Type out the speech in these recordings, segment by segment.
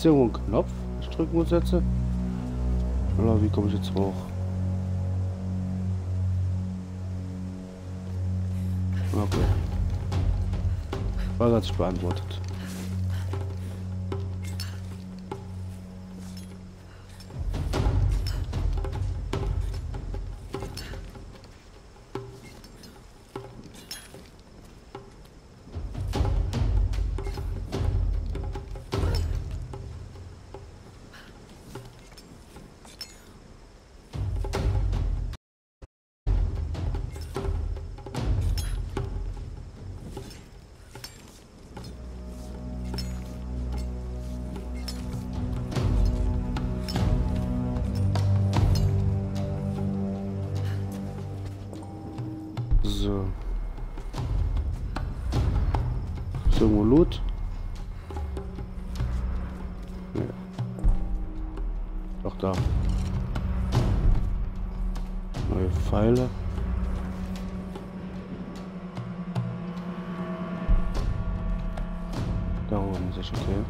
Gibt's hier irgendwo einen Knopf, den ich drücken muss jetzt? Oder wie komme ich jetzt hoch? Okay. Frage hat sich beantwortet. So. Ist irgendwo Loot? Nee. Doch da. Neue Pfeile. Da oben ist es okay.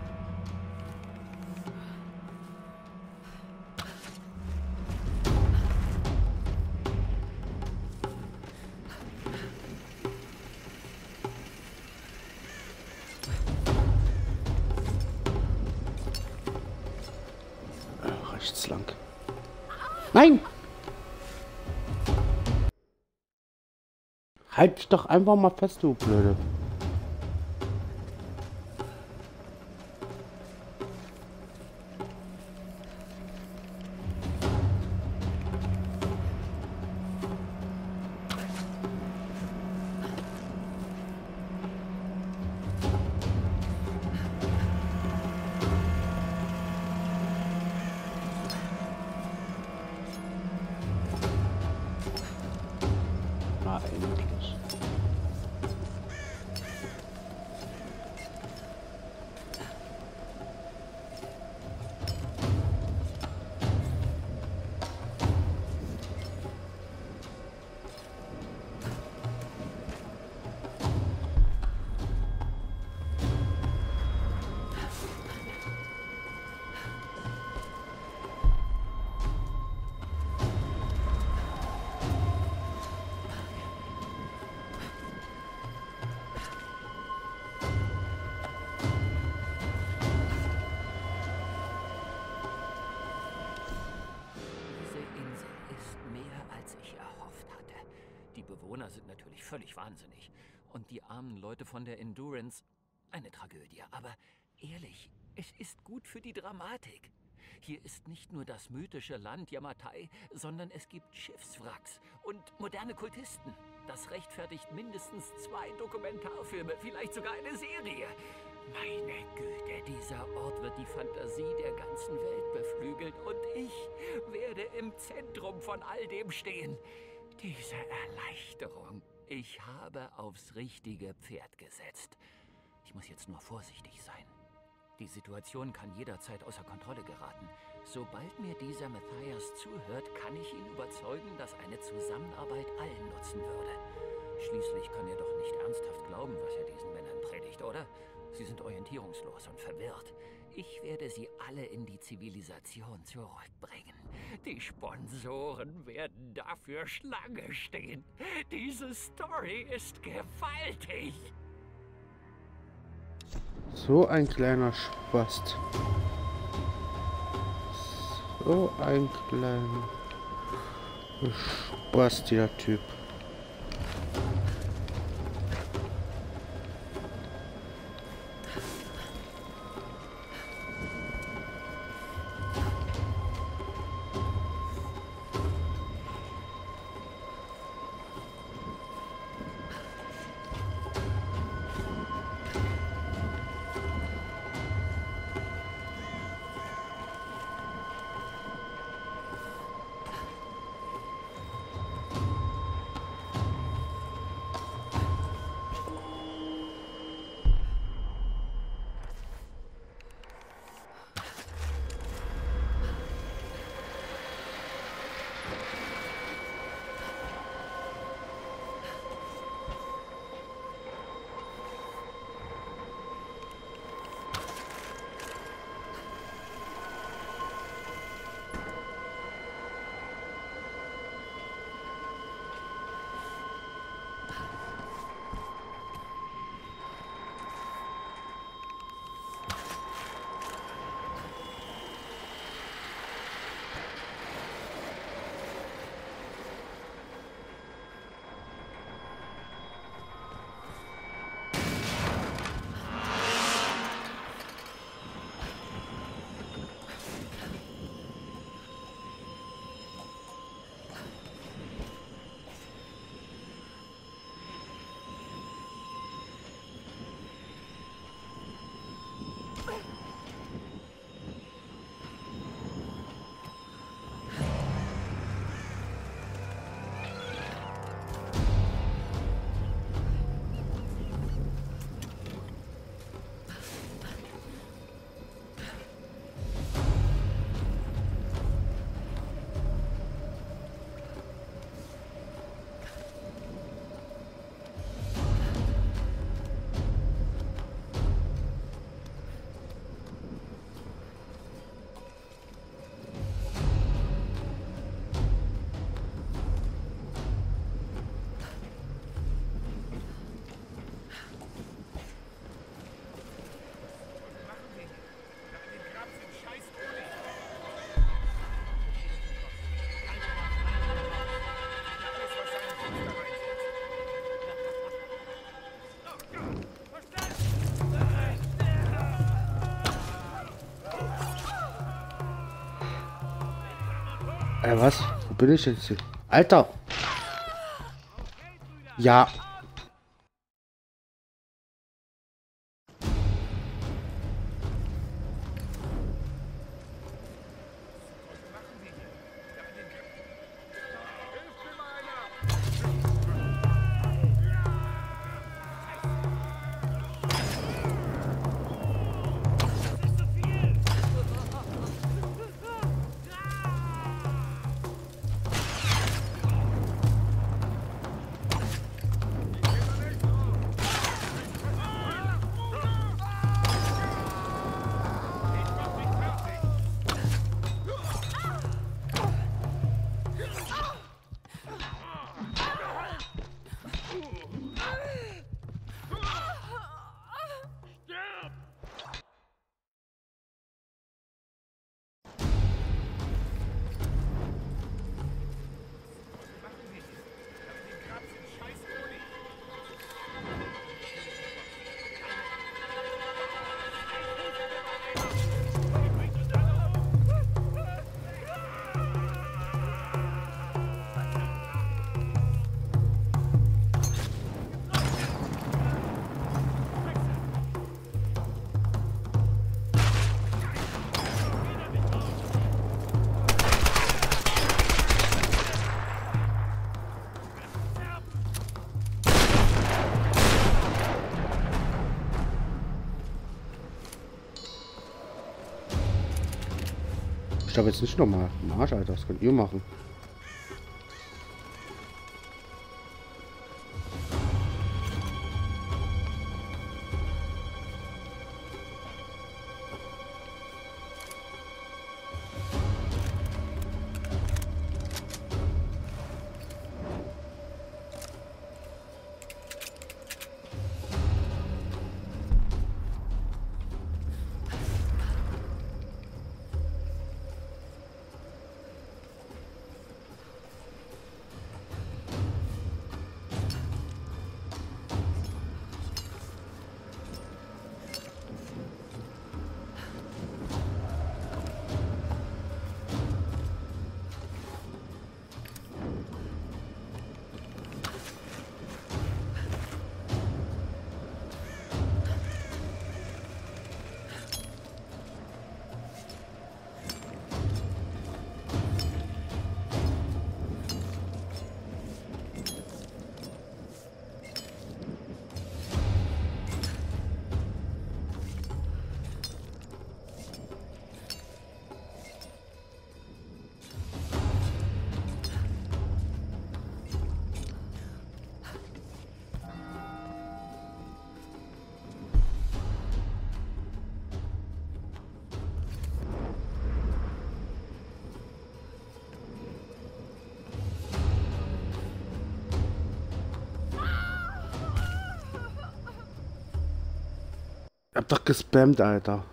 Rechts lang. Nein! Halt dich doch einfach mal fest, du Blöde. Endlich. Die Bewohner sind natürlich völlig wahnsinnig. Und die armen Leute von der Endurance, eine Tragödie. Aber ehrlich, es ist gut für die Dramatik. Hier ist nicht nur das mythische Land Yamatai, sondern es gibt Schiffswracks und moderne Kultisten. Das rechtfertigt mindestens 2 Dokumentarfilme, vielleicht sogar eine Serie. Meine Güte, dieser Ort wird die Fantasie der ganzen Welt beflügeln und ich werde im Zentrum von all dem stehen. Diese Erleichterung. Ich habe aufs richtige Pferd gesetzt. Ich muss jetzt nur vorsichtig sein. Die Situation kann jederzeit außer Kontrolle geraten. Sobald mir dieser Matthias zuhört, kann ich ihn überzeugen, dass eine Zusammenarbeit allen nutzen würde. Schließlich kann er doch nicht ernsthaft glauben, was er diesen Männern predigt, oder? Sie sind orientierungslos und verwirrt. Ich werde sie alle in die Zivilisation zurückbringen. Die Sponsoren werden dafür Schlange stehen. Diese Story ist gewaltig. So ein kleiner Spast. So ein kleiner Spast, der Typ. Was? Wo bin ich jetzt hier? Alter! Ja. Ich glaube jetzt nicht nochmal. Marsch, Alter, das könnt ihr machen. Hab doch gespammt, Alter.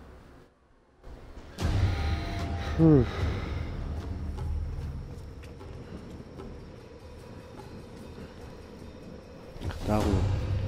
Ach, darüber.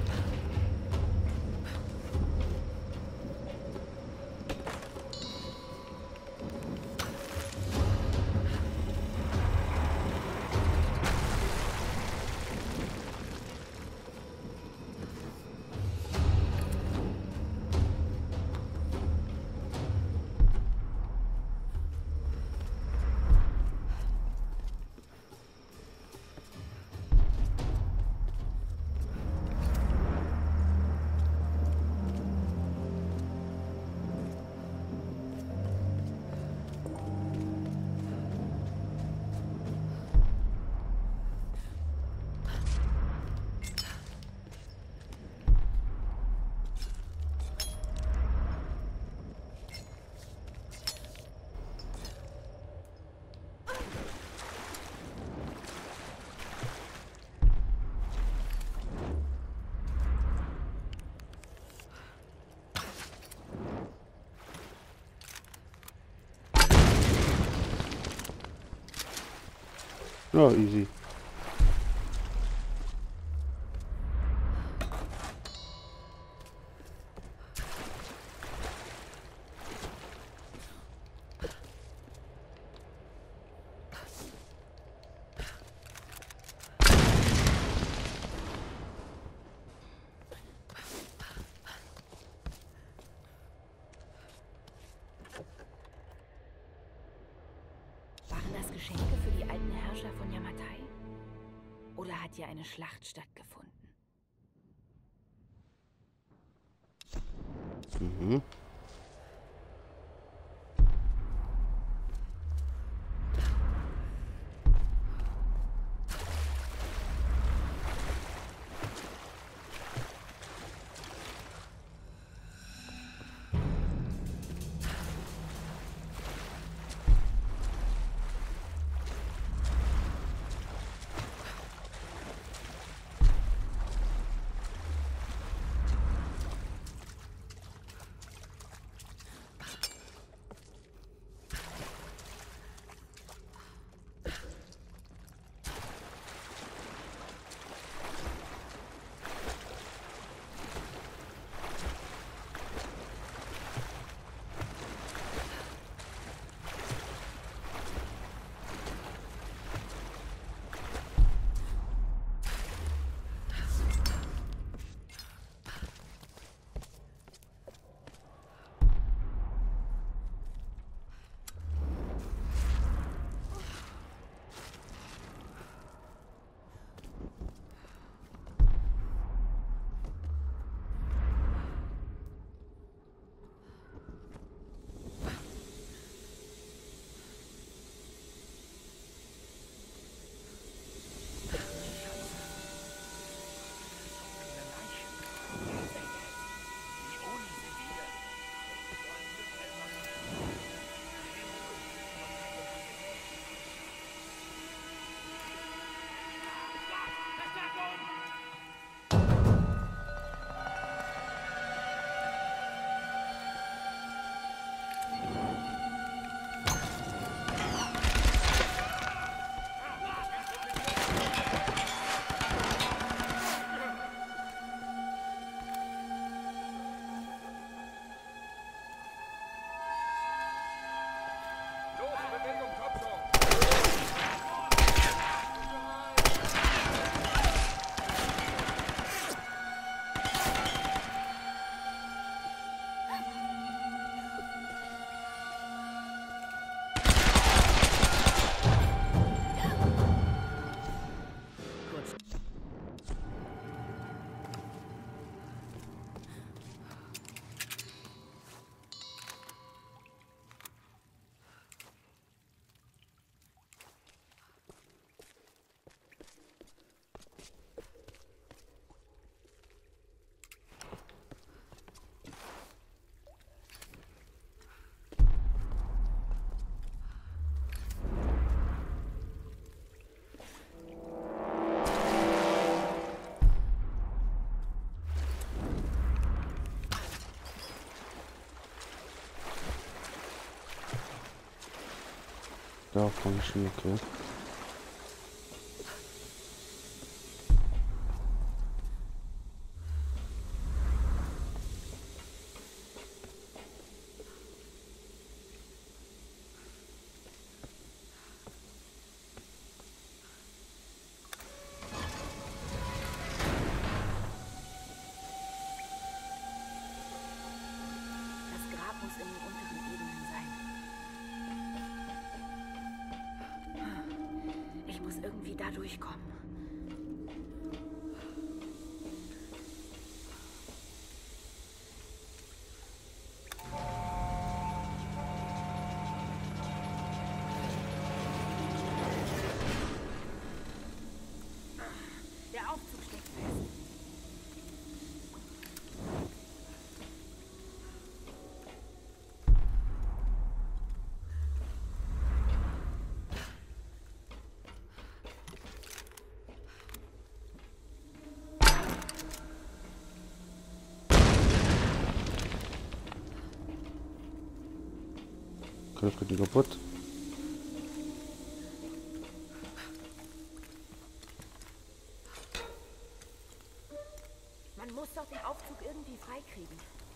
Ja, easy. Geschenke für die alten Herrscher von Yamatai? Oder hat hier eine Schlacht stattgefunden? Mhm. Da komm ich hin, okay. Das Grab muss in den unteren Ebenen sein. Ich muss irgendwie da durchkommen. Der Aufzug steckt fest. Das geht kaputt. Man muss doch den Aufzug irgendwie freikriegen.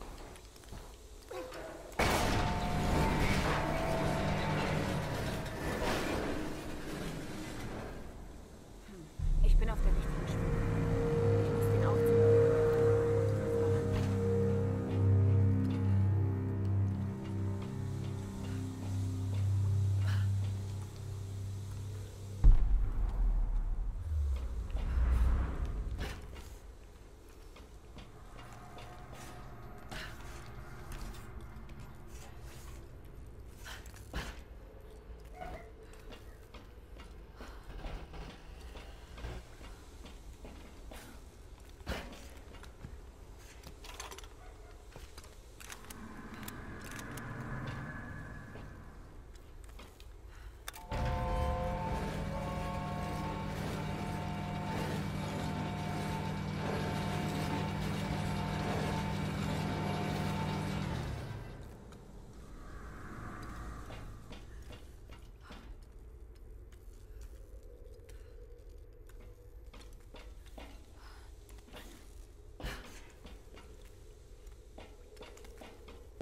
Ich bin auf der richtigen Spur. Ich muss den Aufzug.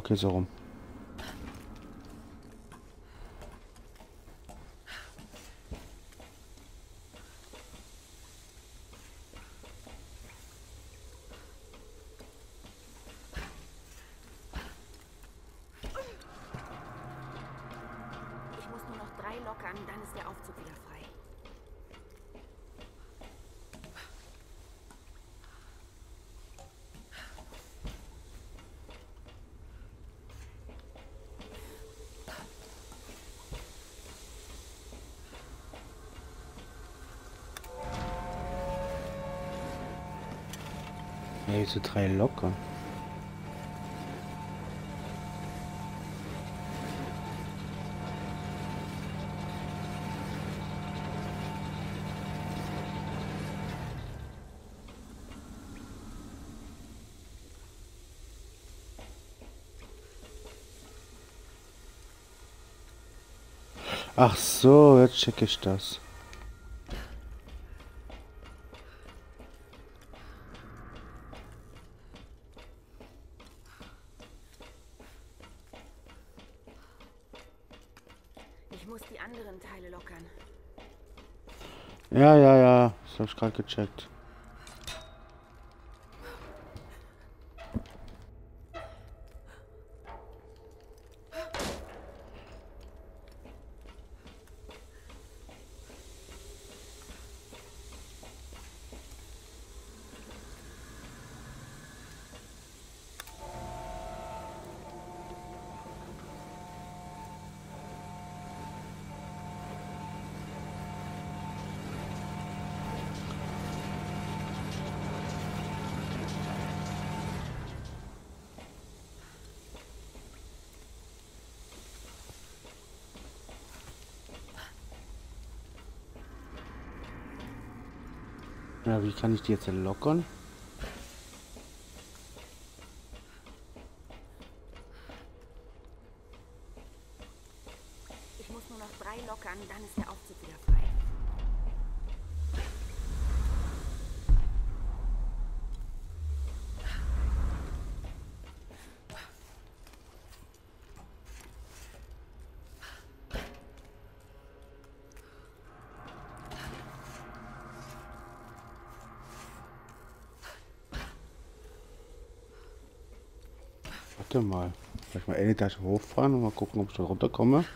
Okay, so rum. Ich muss nur noch 3 lockern, dann ist der Aufzug wieder frei. Ja, diese 3 locker. Ach so, jetzt check ich das. Ich muss die anderen Teile lockern. Ja, ja, ja. Das habe ich gerade gecheckt. Ja, wie kann ich die jetzt lockern? Ich muss nur noch 3 lockern, dann ist der Aufzug wieder frei. Warte mal. Vielleicht mal eine Etage hochfahren und mal gucken, ob ich da runterkomme.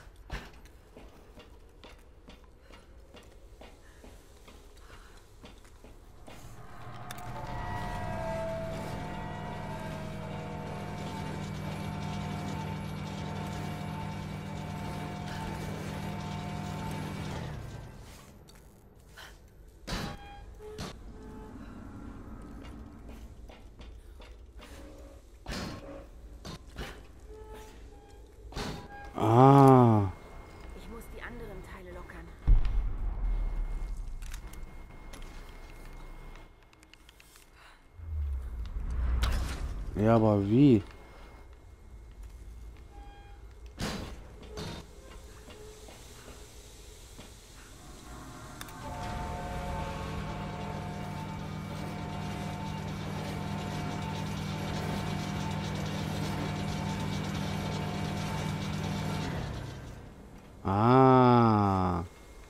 Ah. Ich muss die anderen Teile lockern. Ja, aber wie? Ah.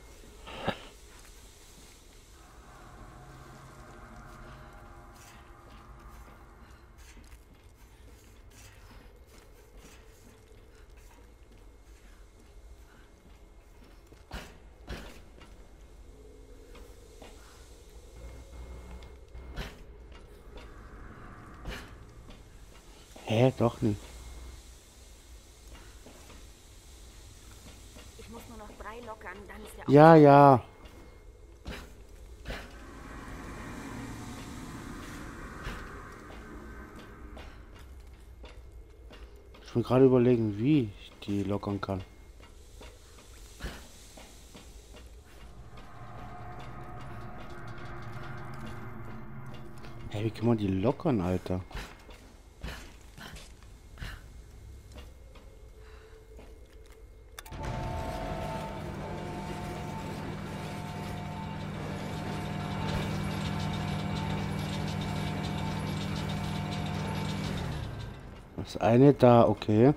Hä, doch nicht. Ich muss nur noch 3 lockern, dann ist der Aufzug Ja, wieder ja. frei. Ich will gerade überlegen, wie ich die lockern kann. Hey, wie kann man die lockern, Alter? Ach Das eine da, okay.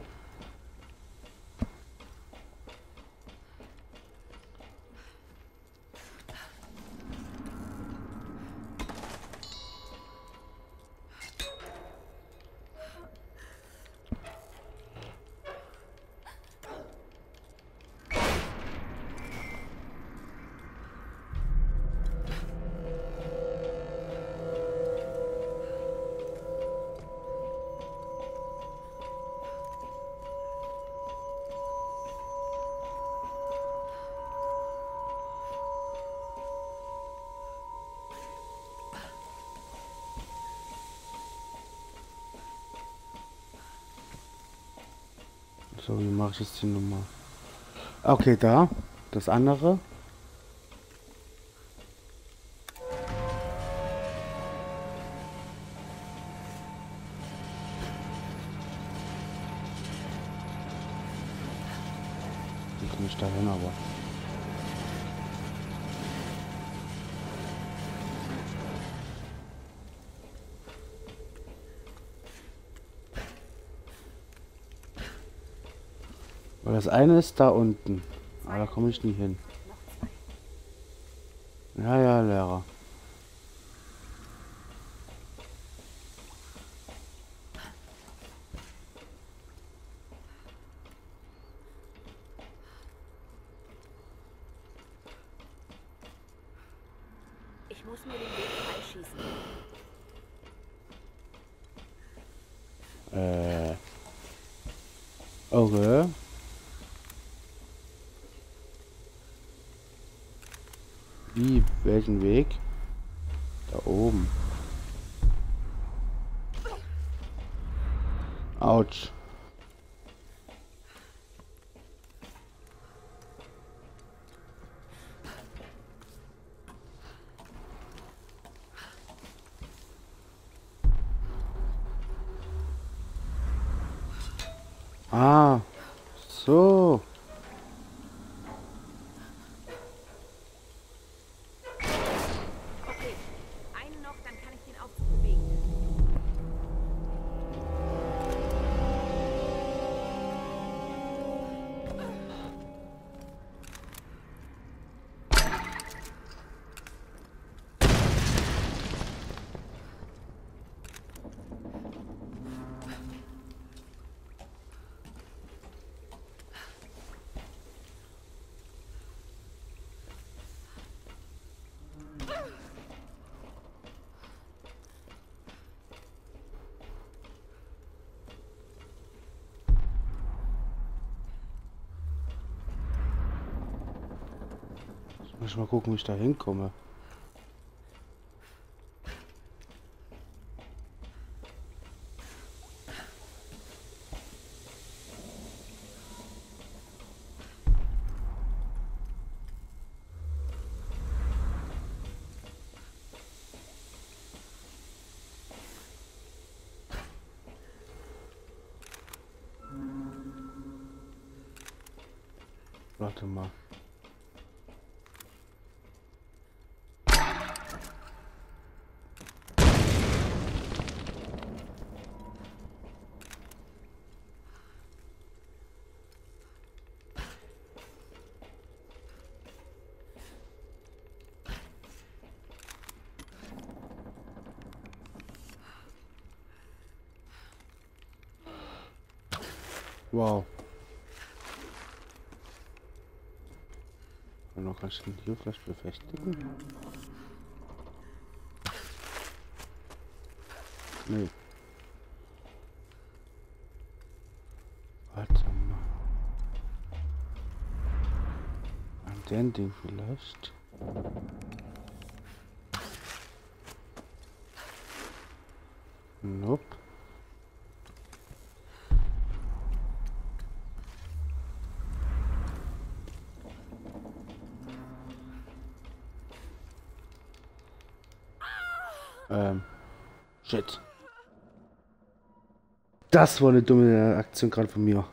So, wie mache ich jetzt die Nummer? Okay, da. Das andere. Wie komme ich da hin, aber? Weil das eine ist da unten. Aber da komme ich nie hin. Ja, ja, Lehrer. Ich muss mir den Weg freischießen. Okay. Wie? Welchen Weg? Da oben. Autsch. Ah, so. Okay, einen noch, dann kann ich den Aufzug bewegen. Muss ich mal gucken, wie ich da hinkomme. Warte mal. Wow. Und noch kann ich den hier vielleicht befestigen? Nee. Warte mal. An den Ding vielleicht. Nope. Shit. Das war eine dumme Aktion gerade von mir.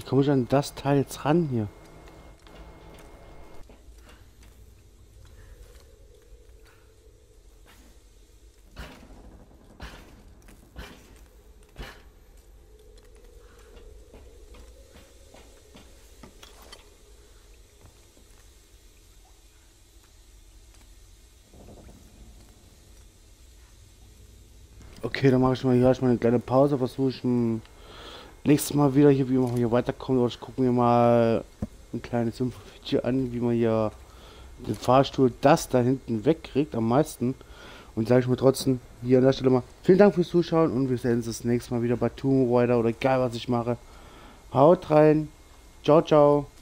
komme ich an das Teil jetzt ran hier? Okay, dann mache ich mal hier erstmal eine kleine Pause, versuche ich nächstes Mal wieder hier, wie man hier weiterkommt, oder ich gucke mir mal ein kleines Info-Video an, wie man hier den Fahrstuhl das da hinten wegkriegt, am meisten. Und sage ich mir trotzdem hier an der Stelle mal vielen Dank fürs Zuschauen und wir sehen uns das nächste Mal wieder bei Tomb Raider oder egal was ich mache. Haut rein, ciao, ciao.